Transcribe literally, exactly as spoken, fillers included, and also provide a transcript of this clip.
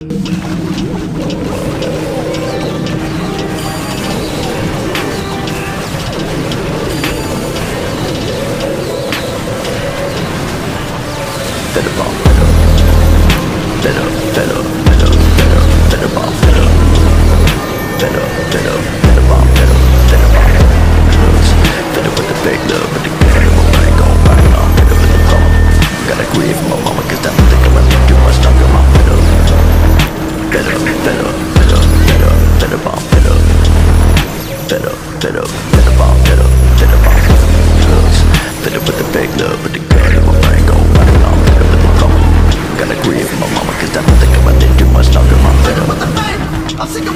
Fed up, fed up, fed up, fed up, fed up, fed up, fed up, fed up, fed up, fed up, fed up, fed up, fed up, fed up with the fake love, with the good and the right gon' right on, fed up with the come. Gotta grieve for my mama, cause that don't think I'm gonna do much longer, I'm fed up. Fed up, fed up, fed up, fed up, fed up, fed up, fed up, fed up, fed up, fed up, fed up, fed up with the fake love, with the good and the right gon' right on. Gotta grieve for my mama, cause I don't think I'm gonna do much longer, I'm fed up. I'm sick of